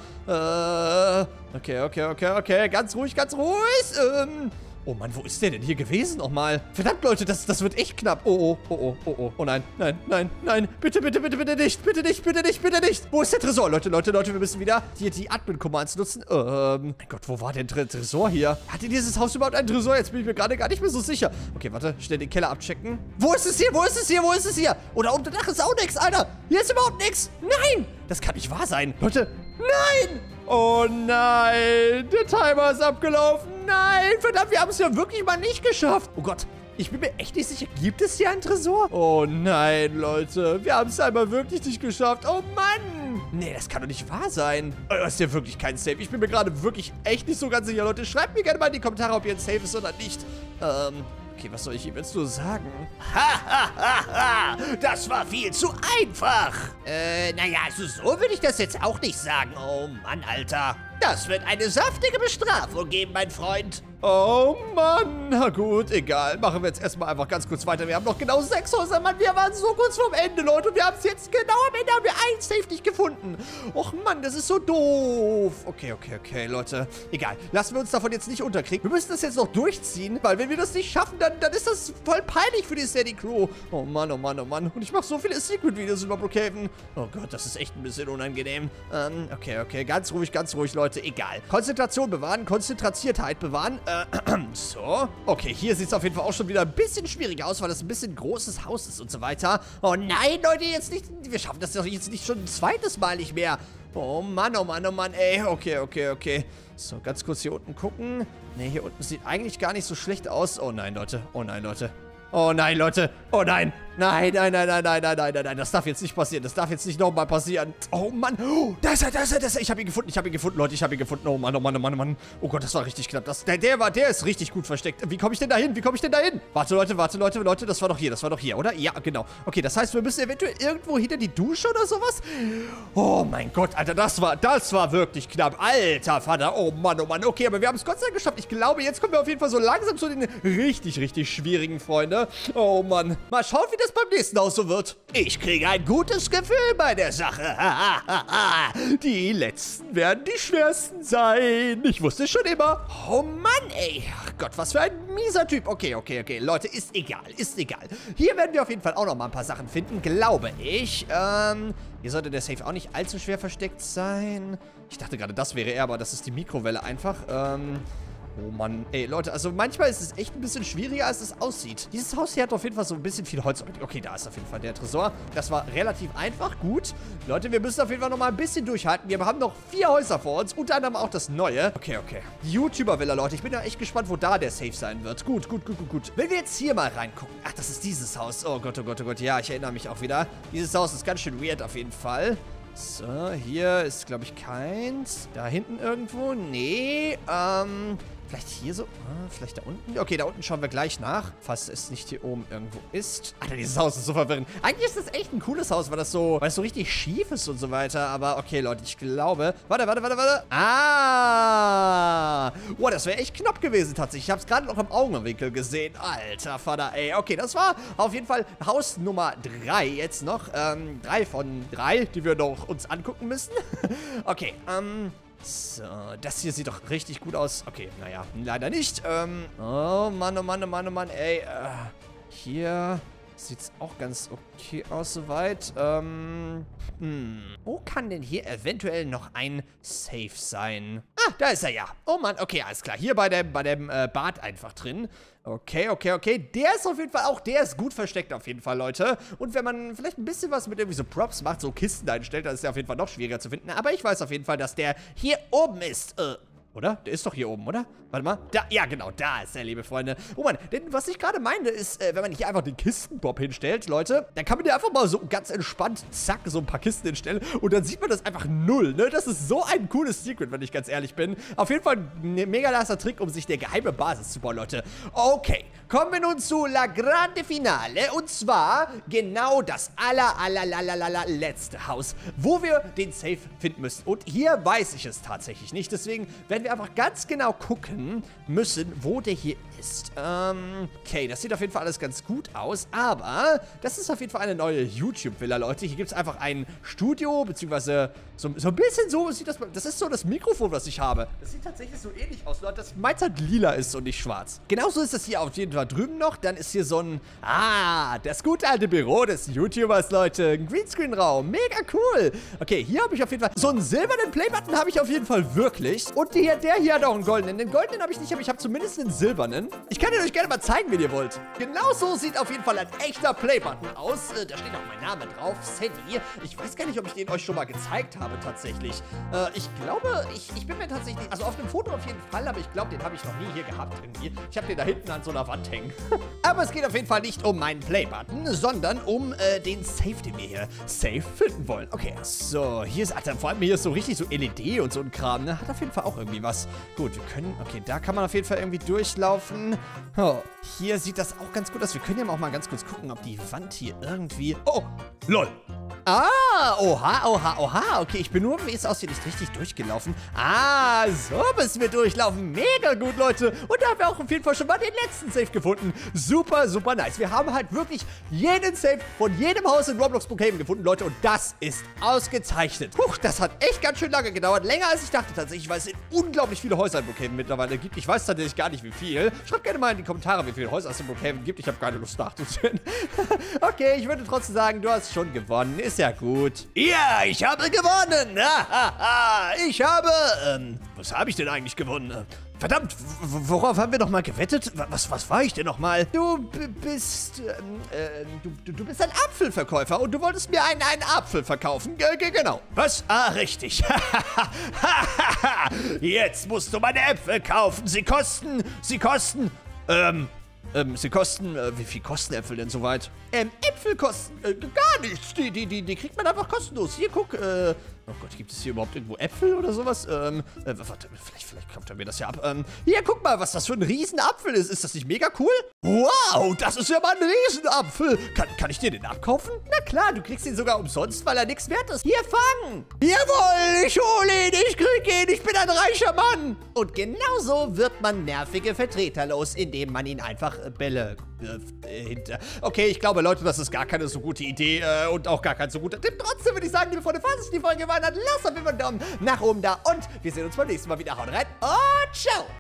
Speaker 1: Äh, okay, okay, okay, okay, ganz ruhig, ganz ruhig. Ähm... Oh Mann, wo ist der denn hier gewesen nochmal? Verdammt, Leute, das, das wird echt knapp. Oh, oh, oh, oh, oh, oh, oh nein, nein, nein, nein. Bitte, bitte, bitte, bitte nicht, bitte nicht, bitte nicht, bitte nicht. Wo ist der Tresor? Leute, Leute, Leute, wir müssen wieder hier die Admin-Commands nutzen. Ähm, mein Gott, wo war denn der Tresor hier? Hatte dieses Haus überhaupt einen Tresor? Jetzt bin ich mir gerade gar nicht mehr so sicher. Okay, warte, schnell den Keller abchecken. Wo ist es hier? Wo ist es hier? Wo ist es hier? Oder unter Dach ist auch nichts, Alter. Hier ist überhaupt nichts. Nein, das kann nicht wahr sein. Leute, nein. Oh nein, der Timer ist abgelaufen. Nein, verdammt, wir haben es ja wirklich mal nicht geschafft. Oh Gott, ich bin mir echt nicht sicher. Gibt es hier einen Tresor? Oh nein, Leute, wir haben es einmal wirklich nicht geschafft. Oh Mann. Nee, das kann doch nicht wahr sein. Oh, das ist ja wirklich kein Safe. Ich bin mir gerade wirklich echt nicht so ganz sicher, Leute. Schreibt mir gerne mal in die Kommentare, ob ihr ein Safe ist oder nicht. Ähm... Okay, was soll ich ihm jetzt nur sagen?
Speaker 2: Ha, ha, ha, ha. Das war viel zu einfach.
Speaker 1: Äh, naja, also so würde ich das jetzt auch nicht sagen.
Speaker 2: Oh Mann, Alter. Das wird eine saftige Bestrafung geben, mein Freund.
Speaker 1: Oh Mann, na gut, egal. Machen wir jetzt erstmal einfach ganz kurz weiter. Wir haben noch genau sechs Häuser, Mann. Wir waren so kurz vorm Ende, Leute. Und wir haben es jetzt genau am Ende, haben wir ein Safe nicht gefunden. Och Mann, das ist so doof. Okay, okay, okay, Leute. Egal, lassen wir uns davon jetzt nicht unterkriegen. Wir müssen das jetzt noch durchziehen, weil wenn wir das nicht schaffen, dann, dann ist das voll peinlich für die Sandy Crew. Oh Mann, oh Mann, oh Mann. Und ich mache so viele Secret-Videos über Brookhaven. Oh Gott, das ist echt ein bisschen unangenehm. Ähm, okay, okay, ganz ruhig, ganz ruhig, Leute. Egal. Konzentration bewahren, Konzentriertheit bewahren. Äh, so. Okay, hier sieht es auf jeden Fall auch schon wieder ein bisschen schwieriger aus, weil das ein bisschen großes Haus ist und so weiter. Oh nein, Leute, jetzt nicht. Wir schaffen das doch jetzt nicht schon ein zweites Mal nicht mehr. Oh Mann, oh Mann, oh Mann, ey. Okay, okay, okay. So, ganz kurz hier unten gucken. Ne, hier unten sieht eigentlich gar nicht so schlecht aus. Oh nein, Leute. Oh nein, Leute. Oh nein, Leute. Oh nein. Nein, nein, nein, nein, nein, nein, nein, nein, nein. Das darf jetzt nicht passieren. Das darf jetzt nicht nochmal passieren. Oh Mann. Oh, da ist er, da ist er, da ist er. Ich habe ihn gefunden. Ich habe ihn gefunden, Leute. Ich habe ihn gefunden. Oh Mann, oh Mann, oh Mann, oh Mann. Oh Gott, das war richtig knapp. Das, der, der war, der ist richtig gut versteckt. Wie komme ich denn da hin? Wie komme ich denn da hin? Warte, Leute, warte, Leute, Leute. Das war doch hier. Das war doch hier, oder? Ja, genau. Okay, das heißt, wir müssen eventuell irgendwo hinter die Dusche oder sowas. Oh mein Gott, Alter. Das war, das war wirklich knapp. Alter Vater. Oh Mann, oh Mann. Okay, aber wir haben es Gott sei Dank geschafft. Ich glaube, jetzt kommen wir auf jeden Fall so langsam zu den richtig, richtig schwierigen, Freunde. Oh Mann. Mal schauen, wie das beim nächsten Haus so wird.
Speaker 2: Ich kriege ein gutes Gefühl bei der Sache.
Speaker 1: Die letzten werden die schwersten sein. Ich wusste schon immer. Oh Mann, ey. Ach Gott, was für ein mieser Typ. Okay, okay, okay. Leute, ist egal, ist egal. Hier werden wir auf jeden Fall auch noch mal ein paar Sachen finden, glaube ich. Ähm, hier sollte der Safe auch nicht allzu schwer versteckt sein. Ich dachte gerade, das wäre er, aber das ist die Mikrowelle einfach. Ähm... Oh Mann, ey Leute, also manchmal ist es echt ein bisschen schwieriger, als es aussieht. Dieses Haus hier hat auf jeden Fall so ein bisschen viel Holz. Okay, da ist auf jeden Fall der Tresor. Das war relativ einfach, gut. Leute, wir müssen auf jeden Fall noch mal ein bisschen durchhalten. Wir haben noch vier Häuser vor uns, unter anderem auch das neue. Okay, okay. Die YouTuber-Villa, Leute, ich bin ja echt gespannt, wo da der Safe sein wird. Gut, gut, gut, gut, gut. Wenn wir jetzt hier mal reingucken. Ach, das ist dieses Haus. Oh Gott, oh Gott, oh Gott. Ja, ich erinnere mich auch wieder. Dieses Haus ist ganz schön weird auf jeden Fall. So, hier ist, glaube ich, keins. Da hinten irgendwo? Nee, ähm... Vielleicht hier so? Ah, vielleicht da unten? Okay, da unten schauen wir gleich nach, falls es nicht hier oben irgendwo ist. Alter, dieses Haus ist so verwirrend. Eigentlich ist das echt ein cooles Haus, weil das so, weil es so richtig schief ist und so weiter. Aber okay, Leute, ich glaube... Warte, warte, warte, warte. Ah! Boah, das wäre echt knapp gewesen tatsächlich. Ich habe es gerade noch im Augenwinkel gesehen. Alter Vater, ey. Okay, das war auf jeden Fall Haus Nummer drei jetzt noch. Ähm, drei von drei, die wir noch uns angucken müssen. Okay, ähm... So, das hier sieht doch richtig gut aus. Okay, naja, leider nicht. Ähm, oh Mann, oh Mann, oh Mann, oh Mann, ey. Äh, hier sieht's auch ganz okay aus soweit. Ähm, hm. Wo kann denn hier eventuell noch ein Safe sein? Ah, da ist er ja. Oh Mann, okay, alles klar. Hier bei dem, bei dem äh, Bad einfach drin. Okay, okay, okay. Der ist auf jeden Fall auch, der ist gut versteckt auf jeden Fall, Leute. Und wenn man vielleicht ein bisschen was mit irgendwie so Props macht, so Kisten einstellt, dann ist der auf jeden Fall noch schwieriger zu finden. Aber ich weiß auf jeden Fall, dass der hier oben ist. Äh, oder? Der ist doch hier oben, oder? Warte mal. Da, ja, genau, da ist er, liebe Freunde. Oh Mann, denn was ich gerade meine, ist, äh, wenn man hier einfach den Kistenbob hinstellt, Leute, dann kann man hier einfach mal so ganz entspannt, zack, so ein paar Kisten hinstellen und dann sieht man das einfach null, ne? Das ist so ein cooles Secret, wenn ich ganz ehrlich bin. Auf jeden Fall ein mega nicer Trick, um sich der geheime Basis zu bauen, Leute. Okay, kommen wir nun zu La Grande Finale und zwar genau das aller, aller, aller, aller letzte Haus, wo wir den Safe finden müssen. Und hier weiß ich es tatsächlich nicht, deswegen werden wir einfach ganz genau gucken müssen, wo der hier ist. Ähm, okay, das sieht auf jeden Fall alles ganz gut aus, aber das ist auf jeden Fall eine neue YouTube-Villa, Leute. Hier gibt es einfach ein Studio, beziehungsweise so, so ein bisschen so sieht das, das ist so das Mikrofon, was ich habe. Das sieht tatsächlich so ähnlich aus, Leute, dass meins halt lila ist und nicht schwarz. Genauso ist das hier auf jeden Fall drüben noch. Dann ist hier so ein, ah, das gute alte Büro des YouTubers, Leute. Ein Greenscreen-Raum, mega cool. Okay, hier habe ich auf jeden Fall so einen silbernen Playbutton habe ich auf jeden Fall wirklich. Und hier, der hier hat auch einen goldenen. Den goldenen habe ich nicht, aber ich habe zumindest einen silbernen. Ich kann ihn euch gerne mal zeigen, wenn ihr wollt. Genauso sieht auf jeden Fall ein echter Playbutton aus. Äh, da steht auch mein Name drauf, Sandy. Ich weiß gar nicht, ob ich den euch schon mal gezeigt habe, tatsächlich. Äh, ich glaube, ich, ich bin mir tatsächlich, also auf dem Foto auf jeden Fall, aber ich glaube, den habe ich noch nie hier gehabt irgendwie. Ich habe den da hinten an so einer Wand hängen. Aber es geht auf jeden Fall nicht um meinen Playbutton, sondern um äh, den Safe, den wir hier safe finden wollen. Okay, so, hier ist, Alter, vor allem hier ist so richtig so L E D und so ein Kram, ne? Hat auf jeden Fall auch irgendwie was. Gut, wir können, okay, da kann man auf jeden Fall irgendwie durchlaufen. Oh, hier sieht das auch ganz gut aus. Wir können ja auch mal ganz kurz gucken, ob die Wand hier irgendwie... Oh, lol. Ah, oha, oha, oha. Okay, ich bin nur, wie es aussieht, nicht richtig durchgelaufen. Ah, so müssen wir durchlaufen. Mega gut, Leute. Und da haben wir auch auf jeden Fall schon mal den letzten Safe gefunden. Super, super nice. Wir haben halt wirklich jeden Safe von jedem Haus in Roblox Brookhaven gefunden, Leute. Und das ist ausgezeichnet. Puh, das hat echt ganz schön lange gedauert. Länger als ich dachte tatsächlich, weil es sind unglaublich viele Häuser in Brookhaven mittlerweile gibt. Ich weiß tatsächlich gar nicht, wie viel. Schreibt gerne mal in die Kommentare, wie viele Häuser es in Brookhaven gibt. Ich habe keine Lust nachzusehen. Okay, ich würde trotzdem sagen, du hast schon gewonnen. Ist ja gut.
Speaker 2: Ja, ich habe gewonnen. Ich habe, ähm, was habe ich denn eigentlich gewonnen? Verdammt, worauf haben wir noch mal gewettet? Was, was war ich denn noch mal?
Speaker 1: Du bist, ähm, äh, du, du bist ein Apfelverkäufer und du wolltest mir einen, einen Apfel verkaufen. G -g genau.
Speaker 2: Was? Ah, richtig. Jetzt musst du meine Äpfel kaufen. Sie kosten, sie kosten, ähm,
Speaker 1: Ähm, sie kosten, äh, wie viel kosten Äpfel denn soweit? Ähm, Äpfel kosten äh, gar nichts. Die, die, die, die kriegt man einfach kostenlos. Hier, guck, äh,
Speaker 2: Oh Gott, gibt es hier überhaupt irgendwo Äpfel oder sowas? Ähm, äh, warte, vielleicht, vielleicht kauft er mir das ja ab. Ähm, hier, guck mal, was das für ein Riesenapfel ist. Ist das nicht mega cool? Wow, das ist ja mal ein Riesenapfel. Kann, kann ich dir den abkaufen?
Speaker 1: Na klar, du kriegst ihn sogar umsonst, weil er nichts wert ist. Hier, fang!
Speaker 2: Jawohl, ich hole ihn, ich krieg ihn, ich bin ein reicher Mann.
Speaker 1: Und genauso wird man nervige Vertreter los, indem man ihn einfach äh, Bälle wirft äh, hinter.
Speaker 2: Okay, ich glaube, Leute, das ist gar keine so gute Idee äh, und auch gar kein so guter Tipp. Trotzdem würde ich sagen, liebe Freunde, falls euch die Folge gefallen hat, lasst auf jeden Fall einen Daumen nach oben da und wir sehen uns beim nächsten Mal wieder. Haut rein und ciao!